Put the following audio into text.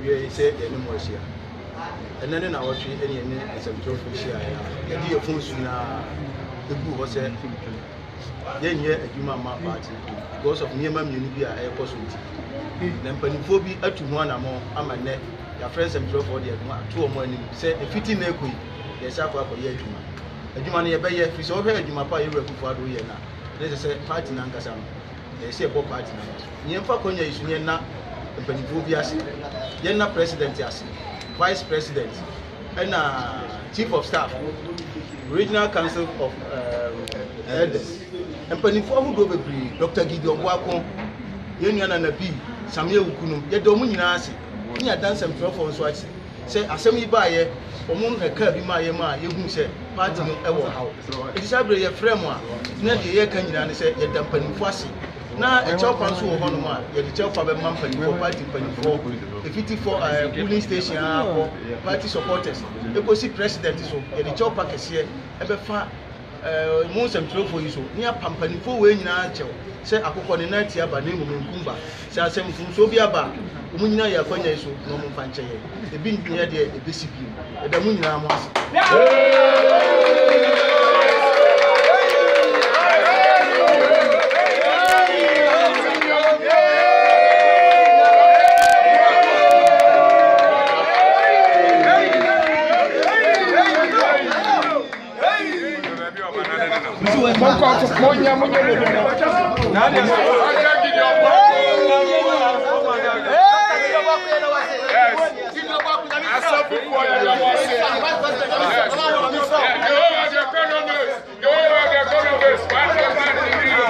we say any more here. And then our tree any some trophy share. The dear phones now the group was said. Then here a human party because of near my unity a possibility. Then Peniphobia up to one or more. I'm a net. Your friends and drove for the 2 or more. Say a 50 make we. Yes, I've got a year. A human year by year, if you over you my pie, you will for do now. There's a party Nankasam. They say about party numbers. Yemfa Konya is Yena, the Peniphobia, Yena president, vice president, and chief of staff, regional council of elders. And Penifor who go be Dr. Gideon Wako, Yenian and a B, Samuel Kunum, yet Dominasi. He had done some trouble on Swatch. Say, Assembly by among a curb in my you who said, party ever how. It is a framework. It's not the year can you say, yet the Penifuasi. Now a chop on so one, yet the chop of a month for party Penifor, the 54 polling station party supporters. You go see president so, yet the chop packets here, ever far. Most and true for you so near Pampani for way in Archer. Say, I could call the night here by name of Kumba. Say, I send from Sobia back. Umina Yakonya so no more fancy. The being near the discipline. The Munina Go